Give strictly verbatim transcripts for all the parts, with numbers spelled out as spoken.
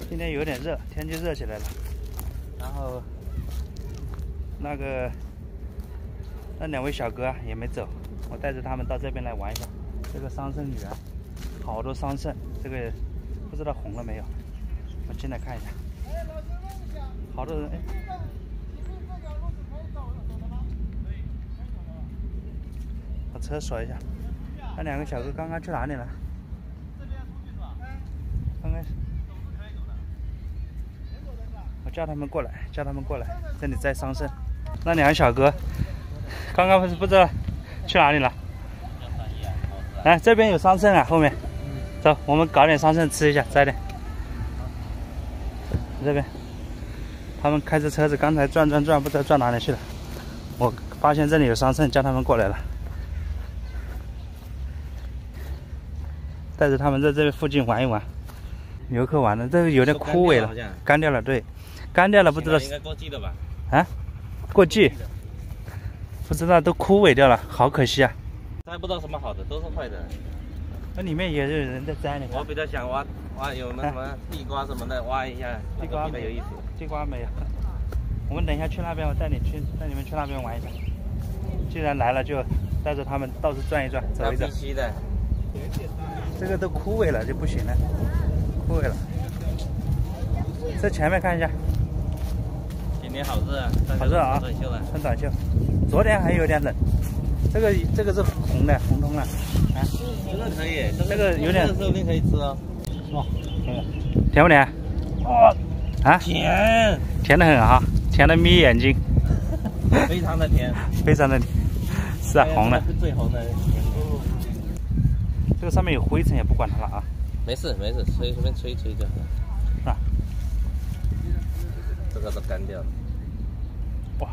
今天有点热，天气热起来了。然后那个那两位小哥啊也没走，我带着他们到这边来玩一下。这个桑葚园，好多桑葚，这个不知道红了没有？我进来看一下。哎，老师问一下，好多人哎。把车锁一下。那两个小哥刚刚去哪里了？刚开始。我叫他们过来，叫他们过来，这里摘桑葚。那两个小哥刚刚不是不知道去哪里了？来，这边有桑葚啊，后面。走，我们搞点桑葚吃一下，摘点。这边，他们开着车子刚才转转转，不知道转哪里去了。我发现这里有桑葚，叫他们过来了。带着他们在这附近玩一玩。游客玩的这个有点枯萎了，干掉了，对，干掉了，不知道。应该过季了吧？啊，过季，不知道都枯萎掉了，好可惜啊。 摘不到什么好的，都是坏的。 那里面也有人在摘呢。 我比较想挖挖有那什么地瓜什么的，挖一下。 地瓜没有意思。 地瓜没有。我们等一下去那边，我带你去，带你们去那边玩一下。既然来了，就带着他们到处转一转，走一走。 必须的。 这个都枯萎了就不行了，枯萎了。在前面看一下。 今天好热啊！ 好热啊！ 穿短袖了。 穿短袖。昨天还有点冷。这个这个是红的，红彤了。啊， 这个可以， 这个有点， 这个说不定可以吃哦。 哦，甜不甜？哦，啊， 甜， 甜的很啊，甜的眯眼睛。 非常的甜， 非常的甜。是啊，红了。 最红的。 这个上面有灰尘，也不管它了啊。 没事没事，吹随便吹吹就好。 是吧？ 这个都干掉了。 哇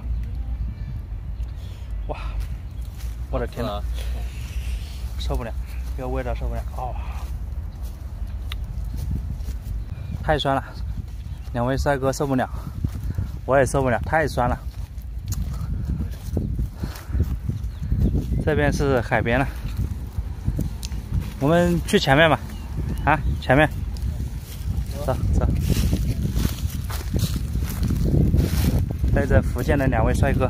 哇！我的天哪！受不了，这个味道受不了。哦，太酸了，两位帅哥受不了，我也受不了，太酸了。这边是海边了。我们去前面吧，啊，前面，走走，带着福建的两位帅哥，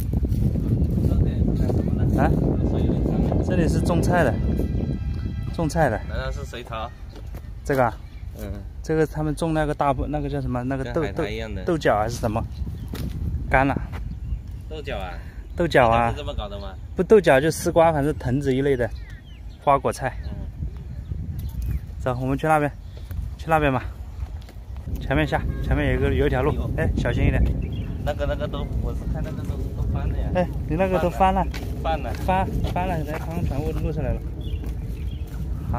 啊，这里是种菜的，种菜的， 难道是水草？ 这个啊， 嗯， 这个他们种那个大那个叫什么？那个豆豆豆角还是什么？干了。 豆角啊？ 豆角啊？ 是这么搞的吗？ 不，豆角就丝瓜，反正藤子一类的花果菜。走，我们去那边，去那边吧。前面下，前面有一个有一条路，哎，小心一点。 那个那个都，我是看那个都都翻了呀。 哎，你那个都翻了。 翻了。 翻翻了，才刚刚全部露出来了。好，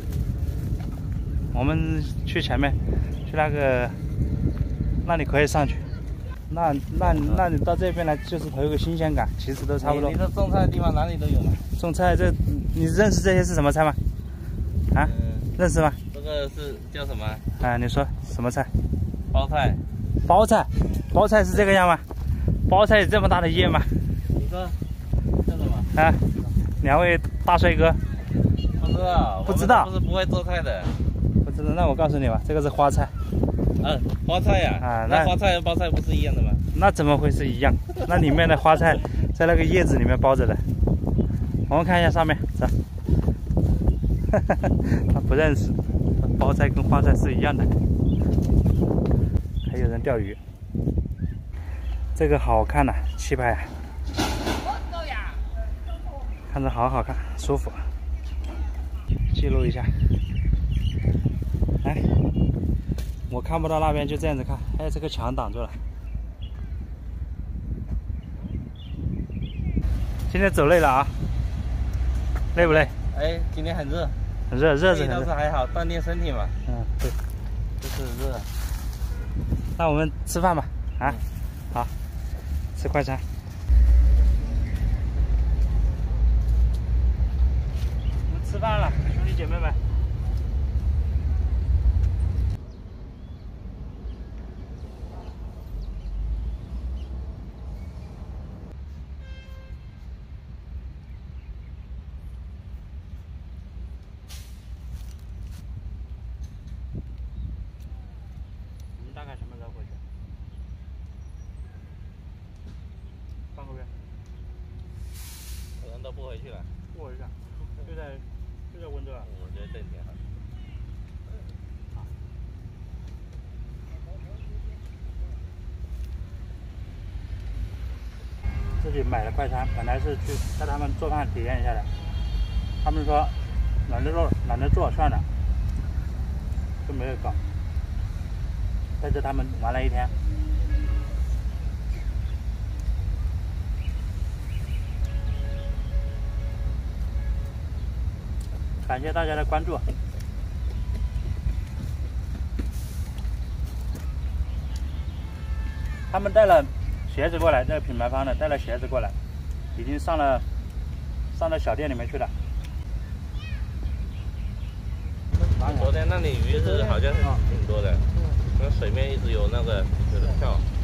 我们去前面，去那个，那里可以上去。那那那你到这边来，就是头一个新鲜感，其实都差不多。 你这种菜的地方哪里都有嘛。 种菜这，你认识这些是什么菜吗？啊？认识吗？ 这个是叫什么？ 啊，你说什么菜？ 包菜。 包菜，包菜是这个样吗？包菜有这么大的叶吗？ 你说叫什么？ 啊，两位大帅哥。 不知道。 不知道。 不是不会做菜的。 不知道，那我告诉你吧，这个是花菜。 嗯，花菜呀。啊，那花菜和包菜不是一样的吗？ 那怎么会是一样？那里面的花菜在那个叶子里面包着的。我们看一下上面，走。他不认识，包菜跟花菜是一样的。还有人钓鱼，这个好看呐、啊，气派、啊，看着好好看，舒服。记录一下。哎，我看不到那边，就这样子看。哎，这个墙挡住了。今天走累了啊？累不累？ 哎，今天很热。 很热，热是很热。 倒是还好，锻炼身体嘛。 嗯，对， 就是热。 那我们吃饭吧，啊，嗯、好，吃快餐。我们吃饭了，兄弟姐妹们。 这一天。 自己买的快餐，本来是去带他们做饭体验一下的，他们说懒得做，懒得做，算了，就没有搞。带着他们玩了一天。感谢大家的关注。他们带了鞋子过来，这个品牌方的带了鞋子过来，已经上了上到小店里面去了。 昨天那里鱼是好像是挺多的，那水面一直有那个有的跳。